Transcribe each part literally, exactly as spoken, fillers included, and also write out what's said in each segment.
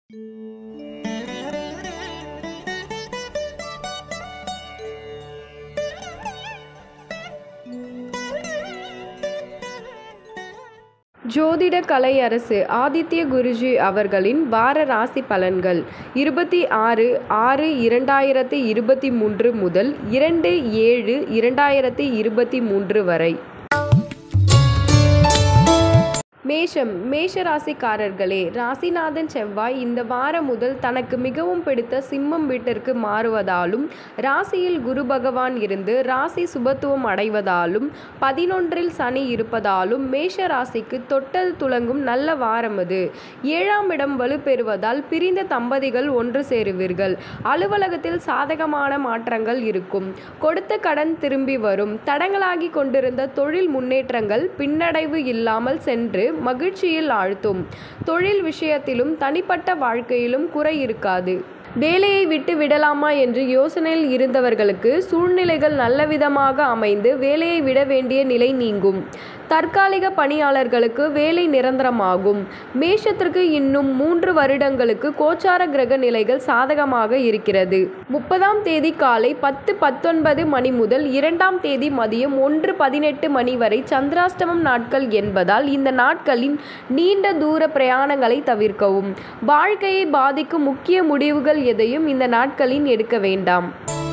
ஜோதிட கலையரசு ஆதித்ய குருஜி அவர்களின் வார ராசி பலன்கள் இருபத்தி ஆறு ஆறு இரண்டாயிரத்தி இருபத்தி மூன்று முதல் இரண்டு ஏழு இரண்டாயிரத்தி இருபத்தி மூன்று வரை. மேஷம் மேஷ ராசிக்காரர்களே, ராசிநாதன் செவ்வாய் இந்த வாரம் முதல் தனக்கு மிகவும் பிடித்த சிம்மம் வீட்டிற்கு மாறுவதாலும் ராசியில் குரு பகவான் இருந்து ராசி சுபத்துவம் அடைவதாலும் பதினொன்றில் சனி இருப்பதாலும் மேஷ ராசிக்கு தொட்டது துலங்கும் நல்ல வாரம் அது. ஏழாம் இடம் வலுப்பெறுவதால் பிரிந்த தம்பதிகள் ஒன்று சேருவீர்கள். அலுவலகத்தில் சாதகமான மாற்றங்கள் இருக்கும். கொடுத்த கடன் திரும்பி வரும். தடங்களாகி கொண்டிருந்த தொழில் முன்னேற்றங்கள் பின்னடைவு இல்லாமல் சென்று மகிழ்ச்சியில் ஆழ்த்தும். தொழில் விஷயத்திலும் தனிப்பட்ட வாழ்க்கையிலும் குறை இருக்காது. வேலையை விட்டு விடலாமா என்று யோசனையில் இருந்தவர்களுக்கு சூழ்நிலைகள் நல்லவிதமாக அமைந்து வேலையை விட வேண்டிய நிலை நீங்கும். தற்காலிக பணியாளர்களுக்கு வேலை நிரந்தரமாகும். மேஷத்திற்கு இன்னும் மூன்று வருடங்களுக்கு கோச்சார கிரக நிலைகள் சாதகமாக இருக்கிறது. முப்பதாம் தேதி காலை பத்து பத்தொன்பது மணி முதல் இரண்டாம் தேதி மதியம் ஒன்று பதினெட்டு மணி வரை சந்திராஷ்டமம் நாட்கள் என்பதால் இந்த நாட்களின் நீண்ட தூர பிரயாணங்களை தவிர்க்கவும். வாழ்க்கையை பாதிக்கும் முக்கிய முடிவுகள் எதையும் இந்த நாட்களில் எடுக்க வேண்டாம்.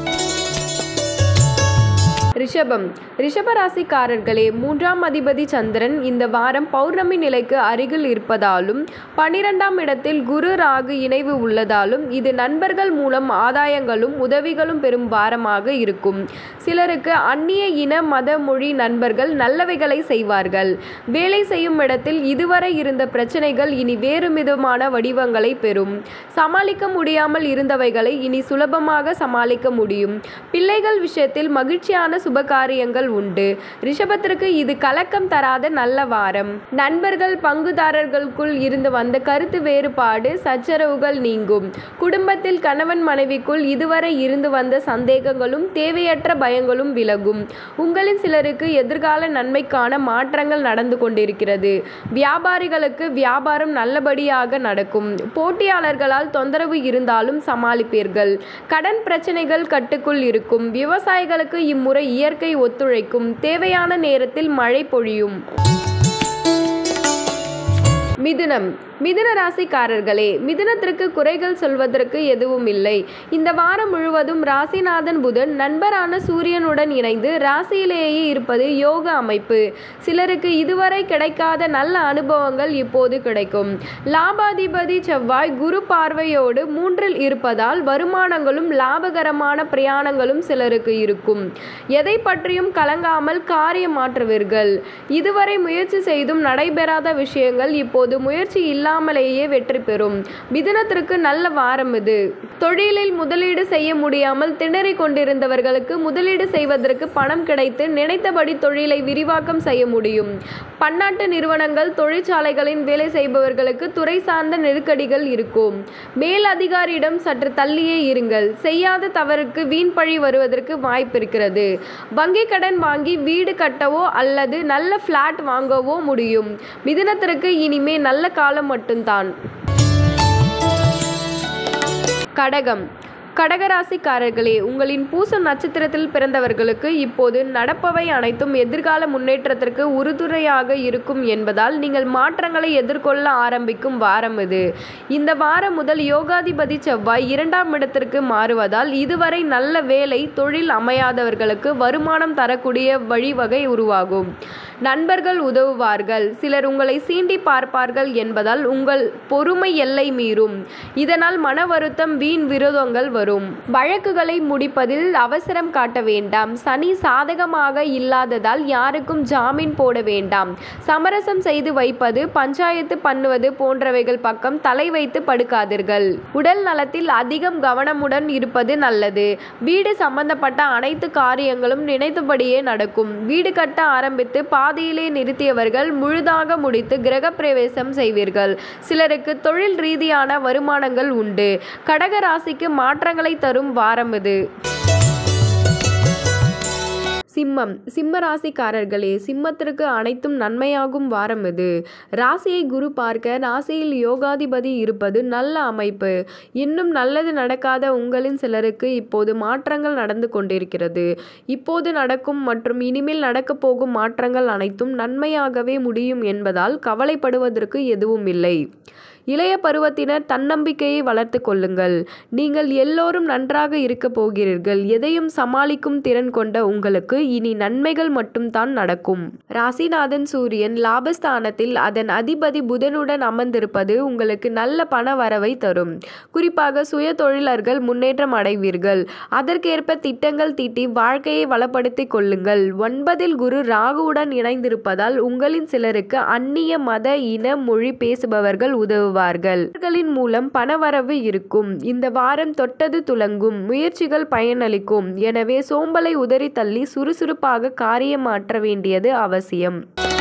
ரிஷபம் ரிஷப ராசிக்காரர்களே, மூன்றாம் அதிபதி சந்திரன் இந்த வாரம் பௌர்ணமி நிலைக்கு அருகில் இருப்பதாலும் பனிரெண்டாம் இடத்தில் குரு ராகு இணைவு உள்ளதாலும் இது நண்பர்கள் மூலம் ஆதாயங்களும் உதவிகளும் பெறும் வாரமாக இருக்கும். சிலருக்கு அந்நிய இன மத மொழி நண்பர்கள் நல்லவைகளை செய்வார்கள். வேலை செய்யும் இடத்தில் இதுவரை இருந்த பிரச்சனைகள் இனி வேறு விதமான வடிவங்களை பெறும். சமாளிக்க முடியாமல் இருந்தவைகளை இனி சுலபமாக சமாளிக்க முடியும். பிள்ளைகள் விஷயத்தில் மகிழ்ச்சியான சுபகாரியங்கள் உண்டு. ரிஷபத்திற்கு இது கலக்கம் தராத நல்ல வாரம். நண்பர்கள் பங்குதாரர்களுக்குள் இருந்து வந்த கருத்து வேறுபாடு சச்சரவுகள் நீங்கும். குடும்பத்தில் கணவன் மனைவிக்குள் இதுவரை இருந்து வந்த சந்தேகங்களும் தேவையற்ற பயங்களும் விலகும். உங்களின் சிலருக்கு எதிர்கால நன்மைக்கான மாற்றங்கள் நடந்து கொண்டிருக்கிறது. வியாபாரிகளுக்கு வியாபாரம் நல்லபடியாக நடக்கும். போட்டியாளர்களால் தொந்தரவு இருந்தாலும் சமாளிப்பீர்கள். கடன் பிரச்சனைகள் கட்டுக்குள் இருக்கும். விவசாயிகளுக்கு இம்முறை இயற்கை ஒத்துழைக்கும். தேவையான நேரத்தில் மழை பொழியும். மிதுனம் மிதுன ராசிக்காரர்களே, மிதுனத்திற்கு குறைகள் சொல்வதற்கு எதுவும் இல்லை. இந்த வாரம் முழுவதும் ராசிநாதன் புதன் நண்பரான சூரியனுடன் இணைந்து ராசியிலேயே இருப்பது யோக அமைப்பு. சிலருக்கு இதுவரை கிடைக்காத நல்ல அனுபவங்கள் இப்போது கிடைக்கும். லாபாதிபதி செவ்வாய் குரு பார்வையோடு மூன்றில் இருப்பதால் வருமானங்களும் லாபகரமான பிரயாணங்களும் சிலருக்கு இருக்கும். எதை பற்றியும் கலங்காமல் காரியம் மாற்றுவீர்கள். இதுவரை முயற்சி செய்தும் நடைபெறாத விஷயங்கள் இப்போது முயற்சி இல்லாமலேயே வெற்றி பெறும். மிதுனத்திற்கு நல்ல வாரம் இது. தொழிலில் முதலீடு செய்ய முடியாமல் திணறிக் கொண்டிருந்தவர்களுக்கு முதலீடு செய்வதற்கு பணம் கிடைத்து நினைத்தபடி தொழிலை விரிவாக்கம் செய்ய முடியும். பன்னாட்டு நிறுவனங்கள் தொழிற்சாலைகளின் வேலை செய்பவர்களுக்கு துறை சார்ந்த நெருக்கடிகள் இருக்கும். மேல் அதிகாரியிடம் சற்று தள்ளியே இருங்கள். செய்யாத தவறுக்கு வீண் பழி வருவதற்கு வாய்ப்பிருக்கிறது. வங்கி கடன் வாங்கி வீடு கட்டவோ அல்லது நல்ல பிளாட் வாங்கவோ முடியும். மிதுனத்திற்கு இனிமே நல்ல காலம் மட்டும்தான். கடகம் கடகராசிக்காரர்களே, உங்களின் பூசம் நட்சத்திரத்தில் பிறந்தவர்களுக்கு இப்போது நடப்பவை அனைத்தும் எதிர்கால முன்னேற்றத்திற்கு உறுதுணையாக இருக்கும் என்பதால் நீங்கள் மாற்றங்களை எதிர்கொள்ள ஆரம்பிக்கும் வாரம் இது. இந்த வாரம் முதல் யோகாதிபதி செவ்வாய் இரண்டாம் இடத்திற்கு மாறுவதால் இதுவரை நல்ல வேலை தொழில் அமையாதவர்களுக்கு வருமானம் தரக்கூடிய வழிவகை உருவாகும். நண்பர்கள் உதவுவார்கள். சிலர் உங்களை சீண்டி பார்ப்பார்கள் என்பதால் உங்கள் பொறுமை எல்லை மீறும். இதனால் மன வருத்தம் வீண் விரோதங்கள் வரும். வழக்குகளை முடிப்பதில் அவசரம் காட்ட வேண்டாம். சனி சாதகமாக இல்லாததால் யாருக்கும் ஜாமீன் போட வேண்டாம். சமரசம் செய்து வைப்பது பஞ்சாயத்து பண்ணுவது போன்றவைகள் பக்கம் தலை வைத்து படுக்காதீர்கள். உடல் நலத்தில் அதிகம் கவனமுடன் இருப்பது நல்லது. வீடு சம்பந்தப்பட்ட அனைத்து காரியங்களும் நினைத்தபடியே நடக்கும். வீடு கட்ட ஆரம்பித்து பாதியிலே நிறுத்தியவர்கள் முழுதாக முடித்து கிரகப்பிரவேசம் செய்வீர்கள். சிலருக்கு தொழில் ரீதியான வருமானங்கள் உண்டு. கடக ராசிக்கு மாற்றங்களை தரும் வாரம் இது. சிம்மம் சிம்ம ராசிக்காரர்களே, சிம்மத்திற்கு அனைத்தும் நன்மையாகும் வாரம் இது. ராசியை குரு பார்க்க ராசியில் யோகாதிபதி இருப்பது நல்ல அமைப்பு. இன்னும் நல்லது நடக்காத உங்களின் சிலருக்கு இப்போது மாற்றங்கள் நடந்து கொண்டிருக்கிறது. இப்போது நடக்கும் மற்றும் இனிமேல் நடக்கப் போகும் மாற்றங்கள் அனைத்தும் நன்மையாகவே முடியும் என்பதால் கவலைப்படுவதற்கு எதுவும் இல்லை. இளைய பருவத்தினர் தன்னம்பிக்கையை வளர்த்து கொள்ளுங்கள். நீங்கள் எல்லோரும் நன்றாக இருக்க போகிறீர்கள். எதையும் சமாளிக்கும் திறன் கொண்ட உங்களுக்கு இனி நன்மைகள் மட்டும் தான் நடக்கும். ராசிநாதன் சூரியன் லாபஸ்தானத்தில் அதன் அதிபதி புதனுடன் அமர்ந்திருப்பது உங்களுக்கு நல்ல பண வரவை தரும். குறிப்பாக சுய தொழிலர்கள் முன்னேற்றம் அடைவீர்கள். அதற்கேற்ப திட்டங்கள் தீட்டி வாழ்க்கையை வளப்படுத்திக் கொள்ளுங்கள். ஒன்பதில் குரு ராகுவுடன் இணைந்திருப்பதால் உங்களின் சிலருக்கு அந்நிய மத இன மொழி பேசுபவர்கள் உதவுவார்கள். அவர்களின் மூலம் பணவரவு இருக்கும். இந்த வாரம் தொட்டது துலங்கும். முயற்சிகள் பயனளிக்கும். எனவே சோம்பலை உதறி தள்ளி சுறுசுறுப்பாக காரியமாற்ற வேண்டியது அவசியம்.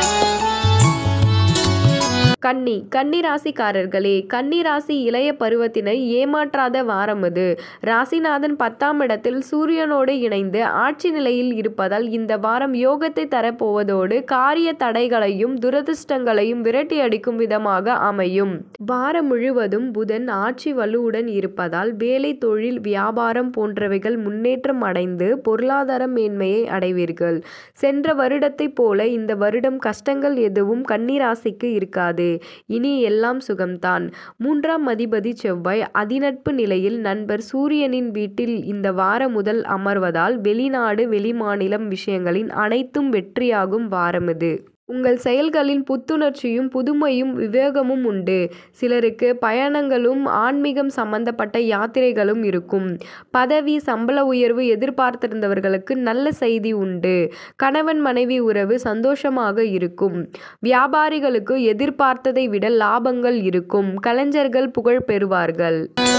கன்னி கன்னி ராசிக்காரர்களே, கன்னி ராசி இளைய பருவத்தினை ஏமாற்றாத வாரம் இது. ராசிநாதன் பத்தாம் இடத்தில் சூரியனோடு இணைந்து ஆட்சி நிலையில் இருப்பதால் இந்த வாரம் யோகத்தை தரப்போவதோடு காரிய தடைகளையும் துரதிர்ஷ்டங்களையும் விரட்டி அடிக்கும் விதமாக அமையும். வாரம் முழுவதும் புதன் ஆட்சி வலுவுடன் இருப்பதால் வேலை, தொழில், வியாபாரம் போன்றவைகள் முன்னேற்றம் அடைந்து பொருளாதார மேன்மையை அடைவீர்கள். சென்ற வருடத்தைப் போல இந்த வருடம் கஷ்டங்கள் எதுவும் கன்னி ராசிக்கு இருக்காது. இனி எல்லாம் சுகம்தான். மூன்றாம் அதிபதி செவ்வாய் அதிநட்பு நிலையில் நண்பர் சூரியனின் வீட்டில் இந்த வாரம் முதல் அமர்வதால் வெளிநாடு, வெளிமாநிலம் விஷயங்களின் அனைத்தும் வெற்றியாகும் வாரம் இது. உங்கள் செயல்களின் புத்துணர்ச்சியும் புதுமையும் விவேகமும் உண்டு. சிலருக்கு பயணங்களும் ஆன்மீகம் சம்பந்தப்பட்ட யாத்திரைகளும் இருக்கும். பதவி, சம்பள உயர்வு எதிர்பார்த்திருந்தவர்களுக்கு நல்ல செய்தி உண்டு. கணவன் மனைவி உறவு சந்தோஷமாக இருக்கும். வியாபாரிகளுக்கு எதிர்பார்த்ததை விட லாபங்கள் இருக்கும். கலைஞர்கள் புகழ் பெறுவார்கள்.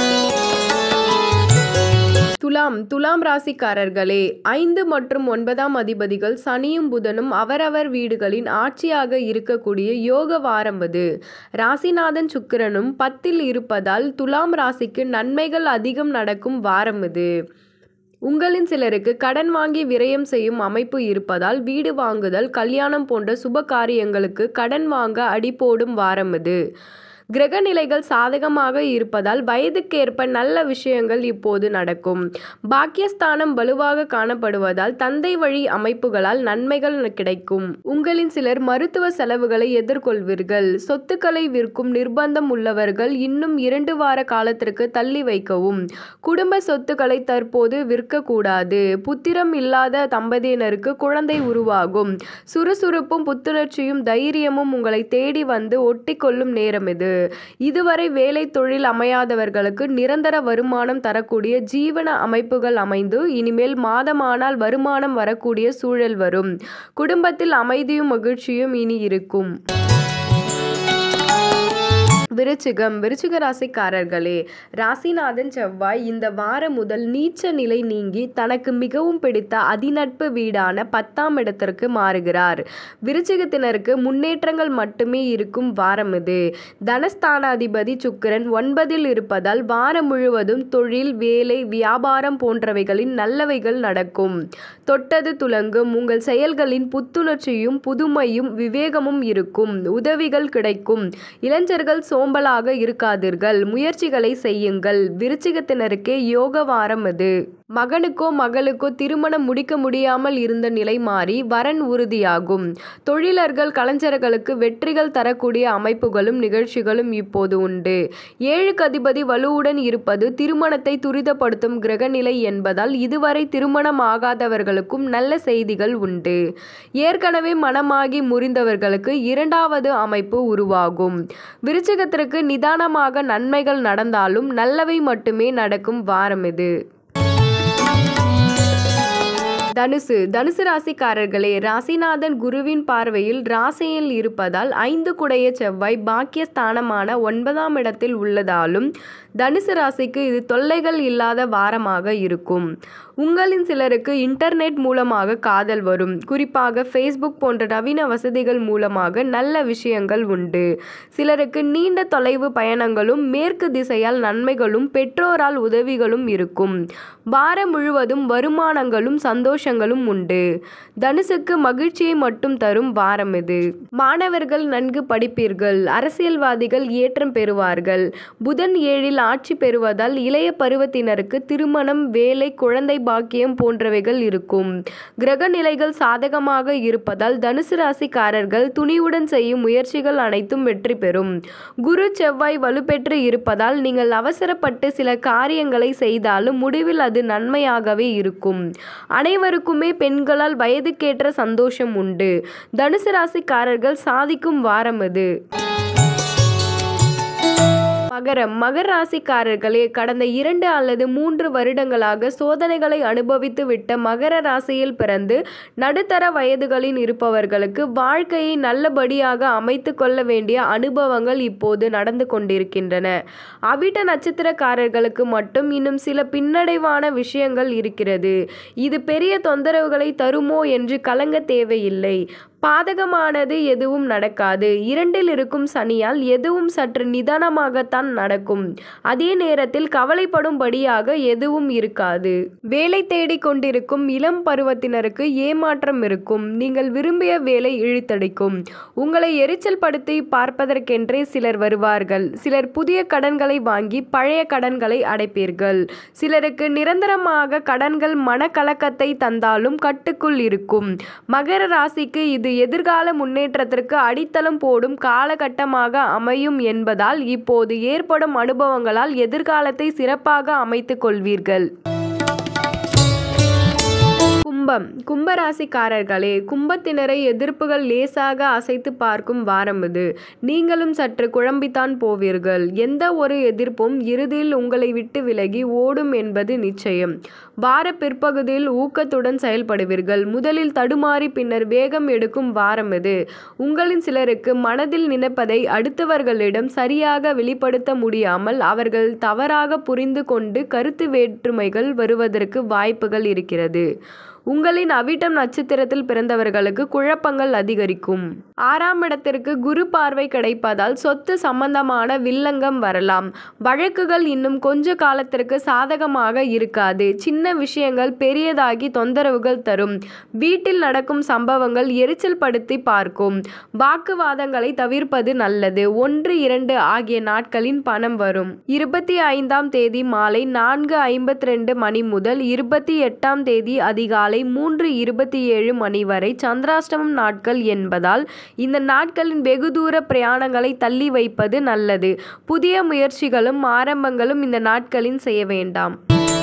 துலாம் துலாம் ராசிக்காரர்களே, ஐந்து மற்றும் ஒன்பதாம் அதிபதிகள் சனியும் புதனும் அவரவர் வீடுகளின் ஆட்சியாக இருக்கக்கூடிய யோக வாரம் இது. ராசிநாதன் சுக்கிரனும் பத்தில் இருப்பதால் துலாம் ராசிக்கு நன்மைகள் அதிகம் நடக்கும் வாரம் இது. உங்களின் சிலருக்கு கடன் வாங்கி விரயம் செய்யும் அமைப்பு இருப்பதால் வீடு வாங்குதல், கல்யாணம் போன்ற சுப காரியங்களுக்கு கடன் வாங்க அடி போடும் வாரம் இது. கிரக நிலைகள் சாதகமாக இருப்பதால் வயதுக்கேற்ப நல்ல விஷயங்கள் இப்போது நடக்கும். பாக்கியஸ்தானம் வலுவாக காணப்படுவதால் தந்தை வழி அமைப்புகளால் நன்மைகள் கிடைக்கும். உங்களின் சிலர் மருத்துவ செலவுகளை எதிர்கொள்வீர்கள். சொத்துக்களை விற்கும் நிர்பந்தம் உள்ளவர்கள் இன்னும் இரண்டு வார காலத்திற்கு தள்ளி வைக்கவும். குடும்ப சொத்துக்களை தற்போது விற்கக்கூடாது. புத்திரம் இல்லாத தம்பதியினருக்கு குழந்தை உருவாகும். சுறுசுறுப்பும் புத்துணர்ச்சியும் தைரியமும் உங்களை தேடி வந்து ஒட்டி கொள்ளும் நேரம் இது. இதுவரை வேலை, தொழில் அமையாதவர்களுக்கு நிரந்தர வருமானம் தரக்கூடிய ஜீவன அமைப்புகள் அமைந்து இனிமேல் மாதமானால் வருமானம் வரக்கூடிய சூழல் வரும். குடும்பத்தில் அமைதியும் மகிழ்ச்சியும் இனி இருக்கும். விருச்சிகம் விருச்சிக ராசிக்காரர்களே, ராசிநாதன் செவ்வாய் இந்த வாரம் முதல் நீச்ச நிலை நீங்கி தனக்கு மிகவும் பிடித்த அதிநட்பு வீடான பத்தாம் இடத்திற்கு மாறுகிறார். விருச்சிகத்தினருக்கு முன்னேற்றங்கள் மட்டுமே இருக்கும் வாரம் இது. தனஸ்தானாதிபதி சுக்கிரன் ஒன்பதில் இருப்பதால் வாரம் முழுவதும் தொழில், வேலை, வியாபாரம் போன்றவைகளின் நல்லவைகள் நடக்கும். தொட்டது துலங்கும். உங்கள் செயல்களின் புத்துணர்ச்சியும் புதுமையும் விவேகமும் இருக்கும். உதவிகள் கிடைக்கும். இளைஞர்கள் சோம்பலாக இருக்காதீர்கள். முயற்சிகளை செய்யுங்கள். விருச்சிகத்தினருக்கே யோக வாரம் இது. மகனுக்கோ மகளுக்கோ திருமணம் முடிக்க முடியாமல் இருந்த நிலை மாறி வரன் உறுதியாகும். தொழிலர்கள், கலைஞர்களுக்கு வெற்றிகள் தரக்கூடிய அமைப்புகளும் நிகழ்ச்சிகளும் இப்போது உண்டு. ஏழுக்கு அதிபதி வலுவுடன் இருப்பது திருமணத்தை துரிதப்படுத்தும் கிரகநிலை என்பதால் இதுவரை திருமணம் ஆகாதவர்களுக்கும் நல்ல செய்திகள் உண்டு. ஏற்கனவே மனமாகி முறிந்தவர்களுக்கு இரண்டாவது அமைப்பு உருவாகும். விருச்சிகத்திற்கு நிதானமாக நன்மைகள் நடந்தாலும் நல்லவை மட்டுமே நடக்கும் வாரம் இது. தனுசு தனுசு ராசிக்காரர்களே, ராசிநாதன் குருவின் பார்வையில் ராசியில் இருப்பதால் ஐந்து குடைய செவ்வாய் பாக்கியஸ்தானமான ஒன்பதாம் இடத்தில் உள்ளதாலும் தனுசு ராசிக்கு இது தொல்லைகள் இல்லாத வாரமாக இருக்கும். உங்களின் சிலருக்கு இன்டர்நெட் மூலமாக காதல் வரும். குறிப்பாக ஃபேஸ்புக் போன்ற நவீன வசதிகள் மூலமாக நல்ல விஷயங்கள் உண்டு. சிலருக்கு நீண்ட தொலைவு பயணங்களும் மேற்கு திசையால் நன்மைகளும் பெற்றோரால் உதவிகளும் இருக்கும். வாரம் முழுவதும் வருமானங்களும் சந்தோஷங்களும் உண்டு. தனுசுக்கு மகிழ்ச்சியை மட்டும் தரும் வாரம் இது. மாணவர்கள் நன்கு படிப்பீர்கள். அரசியல்வாதிகள் ஏற்றம் பெறுவார்கள். புதன் ஏழில் ஆட்சி பெறுவதால் இளைய பருவத்தினருக்கு திருமணம், வேலை, குழந்தை பாக்கியம் போன்றவைகள் இருக்கும். கிரக நிலைகள் சாதகமாக இருப்பதால் தனுசு ராசிக்காரர்கள் துணிவுடன் செய்யும் முயற்சிகள் அனைத்தும் வெற்றி பெறும். குரு செவ்வாய் வலுப்பெற்று இருப்பதால் நீங்கள் அவசரப்பட்டு சில காரியங்களை செய்தாலும் முடிவில் அது நன்மையாகவே இருக்கும். அனைவருக்குமே பெண்களால் வயதுக்கேற்ற சந்தோஷம் உண்டு. தனுசு ராசிக்காரர்கள் சாதிக்கும் வாரம் இது. மகரம் மகர ராசிக்காரர்களே, கடந்த இரண்டு அல்லது மூன்று வருடங்களாக சோதனைகளை அனுபவித்து விட்ட மகர ராசியில் பிறந்து நடுத்தர வயதுகளில் இருப்பவர்களுக்கு வாழ்க்கையை நல்லபடியாக அமைத்து கொள்ள வேண்டிய அனுபவங்கள் இப்போது நடந்து கொண்டிருக்கின்றன. அவிட்ட நட்சத்திரக்காரர்களுக்கு மட்டும் இன்னும் சில பின்னடைவான விஷயங்கள் இருக்கிறது. இது பெரிய தொந்தரவுகளை தருமோ என்று கலங்க தேவையில்லை. பாதகமானது எதுவும் நடக்காது. இரண்டில் இருக்கும் சனியால் எதுவும் சற்று நிதானமாகத்தான் நடக்கும். அதே நேரத்தில் கவலைப்படும்படியாக எதுவும் இருக்காது. வேலை தேடி கொண்டிருக்கும் இளம் பருவத்தினருக்கு ஏமாற்றம் இருக்கும். நீங்கள் விரும்பிய வேலை இழுத்தடிக்கும். உங்களை எரிச்சல் படுத்தி பார்ப்பதற்கென்றே சிலர் வருவார்கள். சிலர் புதிய கடன்களை வாங்கி பழைய கடன்களை அடைப்பீர்கள். சிலருக்கு நிரந்தரமாக கடன்கள் மனக்கலக்கத்தை தந்தாலும் கட்டுக்குள் இருக்கும். மகர ராசிக்கு இது எதிர்கால முன்னேற்றத்திற்கு அடித்தளம் போடும் காலகட்டமாக அமையும் என்பதால் இப்போது ஏற்படும் அனுபவங்களால் எதிர்காலத்தை சிறப்பாக அமைத்துக் கொள்வீர்கள். கும்பம் கும்பராசிக்காரர்களே, கும்பத்தினரை எதிர்ப்புகள் லேசாக அசைத்து பார்க்கும் வாரம் இது. நீங்களும் சற்று குழம்பித்தான் போவீர்கள். எந்த ஒரு எதிர்ப்பும் இறுதியில் உங்களை விட்டு விலகி ஓடும் என்பது நிச்சயம். வார பிற்பகுதியில் ஊக்கத்துடன் செயல்படுவீர்கள். முதலில் தடுமாறி பின்னர் வேகம் எடுக்கும் வாரம் இது. உங்களின் சிலருக்கு மனதில் நினைப்பதை அடுத்தவர்களிடம் சரியாக வெளிப்படுத்த முடியாமல் அவர்கள் தவறாக புரிந்து கொண்டு கருத்து வேற்றுமைகள் வருவதற்கு வாய்ப்புகள் இருக்கிறது. உங்களின் அவிட்டம் நட்சத்திரத்தில் பிறந்தவர்களுக்கு குழப்பங்கள் அதிகரிக்கும். ஆறாம் இடத்திற்கு குரு பார்வை கிடைப்பதால் சொத்து சம்பந்தமான வில்லங்கம் வரலாம். வழக்குகள் இன்னும் கொஞ்ச காலத்திற்கு சாதகமாக இருக்காது. சின்ன விஷயங்கள் பெரியதாகி தொந்தரவுகள் தரும். வீட்டில் நடக்கும் சம்பவங்கள் எரிச்சல் படுத்தி பார்க்கும். வாக்குவாதங்களை தவிர்ப்பது நல்லது. ஒன்று இரண்டு ஆகிய நாட்களின் பணம் வரும். இருபத்தி ஐந்தாம் தேதி மாலை நான்கு ஐம்பத்தி ரெண்டு மணி முதல் இருபத்தி எட்டாம் தேதி அதிகாலை மூன்று இருபத்தி ஏழு மணி வரை சந்திராஷ்டமம் நாட்கள் என்பதால் இந்த நாட்களின் வெகு தூர பிரயாணங்களை தள்ளி வைப்பது நல்லது. புதிய முயற்சிகளும் ஆரம்பங்களும் இந்த நாட்களில் செய்ய வேண்டாம்.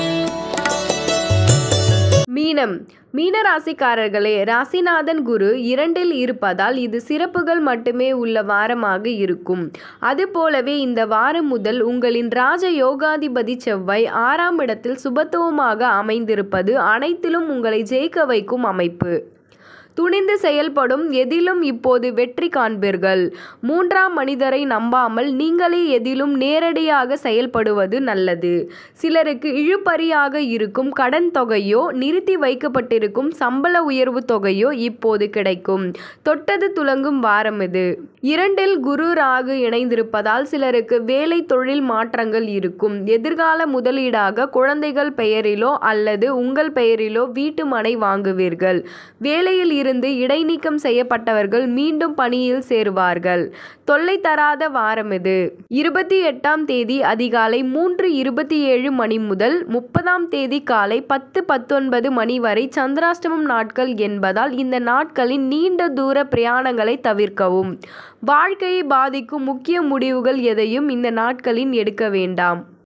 மீனம் மீனராசிக்காரர்களே, ராசிநாதன் குரு இரண்டில் இருப்பதால் இது சிறப்புகள் மட்டுமே உள்ள வாரமாக இருக்கும். அதுபோலவே இந்த வாரம் முதல் உங்களின் ராஜ யோகாதிபதி செவ்வாய் ஆறாம் இடத்தில் சுபத்துவமாக அமைந்திருப்பது அனைத்திலும் உங்களை ஜெயிக்க வைக்கும் அமைப்பு. துணிந்து செயல்படும் எதிலும் இப்போது வெற்றி காண்பீர்கள். மூன்றாம் மனிதரை நம்பாமல் நீங்களே எதிலும் நேரடியாக செயல்படுவது நல்லது. சிலருக்கு இழுபறியாக இருக்கும் கடன் தொகையோ நிறுத்தி வைக்கப்பட்டிருக்கும் சம்பள உயர்வு தொகையோ இப்போது கிடைக்கும். தொட்டது துலங்கும் வாரம் இது. இரண்டில் குரு ராகு இணைந்திருப்பதால் சிலருக்கு வேலை தொழில் மாற்றங்கள் இருக்கும். எதிர்கால முதலீடாக குழந்தைகள் பெயரிலோ அல்லது உங்கள் பெயரிலோ வீட்டு மனை வாங்குவீர்கள். வேலையில் இருந்து இடைநீக்கம் செய்யப்பட்டவர்கள் மீண்டும் பணியில் சேருவார்கள். தொல்லை தராத வாரம் இது. இருபத்தி எட்டாம் தேதி அதிகாலை மூன்று இருபத்தி ஏழு மணி முதல் முப்பதாம் தேதி காலை பத்து பத்தொன்பது மணி வரை சந்திராஷ்டமம் நாட்கள் என்பதால் இந்த நாட்களின் நீண்ட தூர பிரயாணங்களை தவிர்க்கவும். வாழ்க்கையை பாதிக்கும் முக்கிய முடிவுகள் எதையும் இந்த நாட்களில் எடுக்க வேண்டாம்.